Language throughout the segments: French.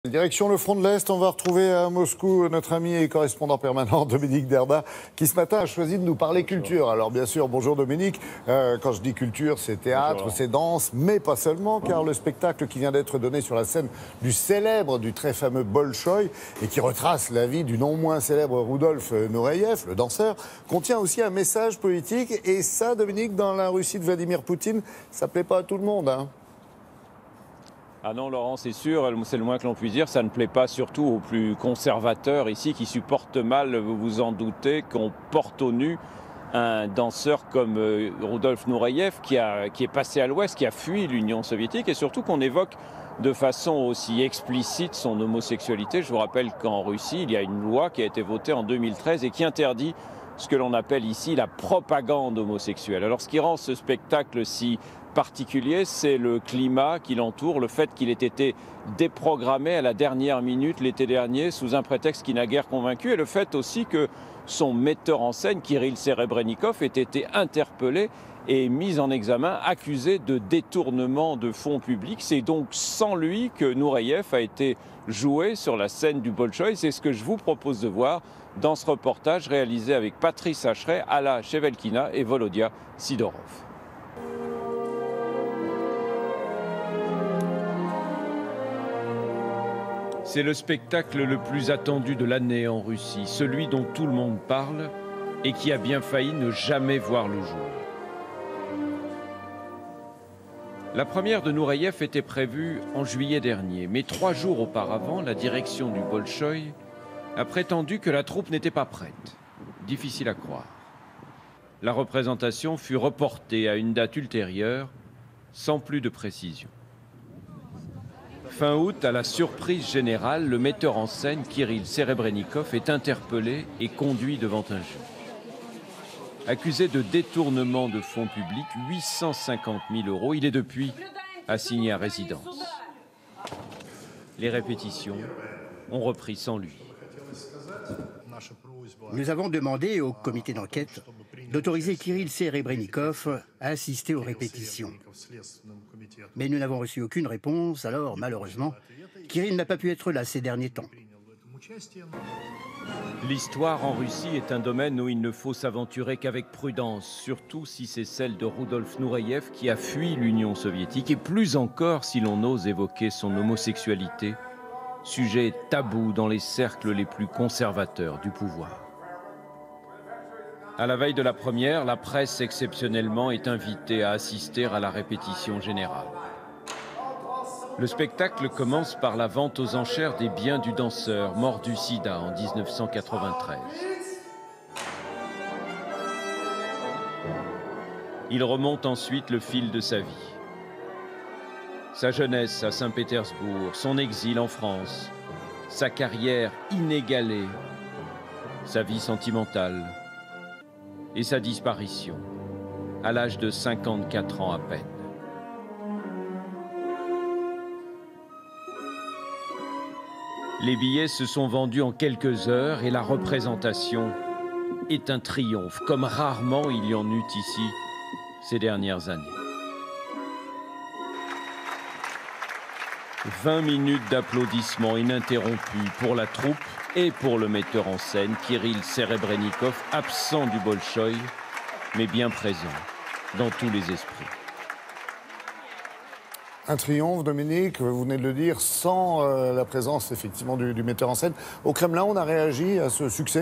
Direction le front de l'Est, on va retrouver à Moscou notre ami et correspondant permanent Dominique Derda qui ce matin a choisi de nous parler culture. Alors bien sûr, bonjour Dominique, quand je dis culture c'est théâtre, c'est danse, mais pas seulement car le spectacle qui vient d'être donné sur la scène du très fameux Bolchoï et qui retrace la vie du non moins célèbre Rudolf Nureyev, le danseur, contient aussi un message politique et ça Dominique, dans la Russie de Vladimir Poutine, ça plaît pas à tout le monde hein. Ah non Laurent, c'est sûr, c'est le moins que l'on puisse dire, ça ne plaît pas surtout aux plus conservateurs ici qui supportent mal, vous vous en doutez, qu'on porte au nu un danseur comme Rudolf Nureyev qui est passé à l'Ouest, qui a fui l'Union soviétique et surtout qu'on évoque de façon aussi explicite son homosexualité. Je vous rappelle qu'en Russie, il y a une loi qui a été votée en 2013 et qui interdit ce que l'on appelle ici la propagande homosexuelle. Alors ce qui rend ce spectacle si particulier, c'est le climat qui l'entoure, le fait qu'il ait été déprogrammé à la dernière minute l'été dernier sous un prétexte qui n'a guère convaincu et le fait aussi que son metteur en scène, Kirill Serebrennikov, ait été interpellé et mis en examen, accusé de détournement de fonds publics. C'est donc sans lui que Nureyev a été joué sur la scène du Bolchoï. C'est ce que je vous propose de voir dans ce reportage réalisé avec Patrice Hacheret, Alla Chevelkina et Volodia Sidorov. C'est le spectacle le plus attendu de l'année en Russie, celui dont tout le monde parle et qui a bien failli ne jamais voir le jour. La première de Nureyev était prévue en juillet dernier, mais 3 jours auparavant, la direction du Bolchoï a prétendu que la troupe n'était pas prête. Difficile à croire. La représentation fut reportée à une date ultérieure, sans plus de précision. Fin août, à la surprise générale, le metteur en scène, Kirill Serebrennikov, est interpellé et conduit devant un juge. Accusé de détournement de fonds publics, 850 000 €, il est depuis assigné à résidence. Les répétitions ont repris sans lui. Nous avons demandé au comité d'enquête d'autoriser Kirill Serebrennikov à assister aux répétitions. Mais nous n'avons reçu aucune réponse, alors malheureusement, Kirill n'a pas pu être là ces derniers temps. L'histoire en Russie est un domaine où il ne faut s'aventurer qu'avec prudence, surtout si c'est celle de Rudolf Nureyev qui a fui l'Union soviétique et plus encore si l'on ose évoquer son homosexualité, sujet tabou dans les cercles les plus conservateurs du pouvoir. À la veille de la première, la presse exceptionnellement est invitée à assister à la répétition générale. Le spectacle commence par la vente aux enchères des biens du danseur, mort du sida en 1993. Il remonte ensuite le fil de sa vie. Sa jeunesse à Saint-Pétersbourg, son exil en France, sa carrière inégalée, sa vie sentimentale et sa disparition à l'âge de 54 ans à peine. Les billets se sont vendus en quelques heures et la représentation est un triomphe, comme rarement il y en eut ici ces dernières années. 20 minutes d'applaudissements ininterrompus pour la troupe et pour le metteur en scène, Kirill Serebrennikov, absent du Bolchoï, mais bien présent dans tous les esprits. Un triomphe, Dominique, vous venez de le dire, sans la présence effectivement du metteur en scène. Au Kremlin, on a réagi à ce succès ?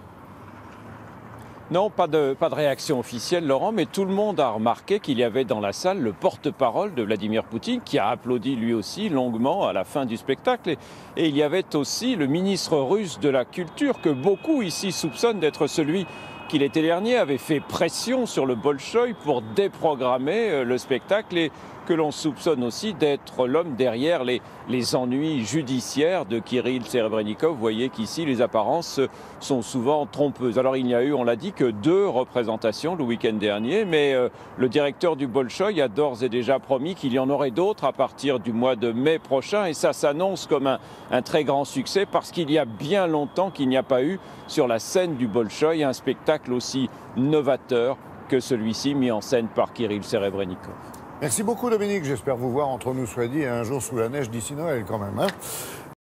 Non, pas de réaction officielle, Laurent, mais tout le monde a remarqué qu'il y avait dans la salle le porte-parole de Vladimir Poutine qui a applaudi lui aussi longuement à la fin du spectacle. Et il y avait aussi le ministre russe de la Culture que beaucoup ici soupçonnent d'être celui qui l'été dernier avait fait pression sur le Bolchoï pour déprogrammer le spectacle et que l'on soupçonne aussi d'être l'homme derrière les ennuis judiciaires de Kirill Serebrennikov. Vous voyez qu'ici, les apparences sont souvent trompeuses. Alors, il n'y a eu, on l'a dit, que 2 représentations le week-end dernier, mais le directeur du Bolchoï a d'ores et déjà promis qu'il y en aurait d'autres à partir du mois de mai prochain. Et ça s'annonce comme un très grand succès parce qu'il y a bien longtemps qu'il n'y a pas eu sur la scène du Bolchoï un spectacle aussi novateur que celui-ci mis en scène par Kirill Serebrennikov. Merci beaucoup Dominique, j'espère vous voir entre nous soit dit un jour sous la neige d'ici Noël quand même. Hein.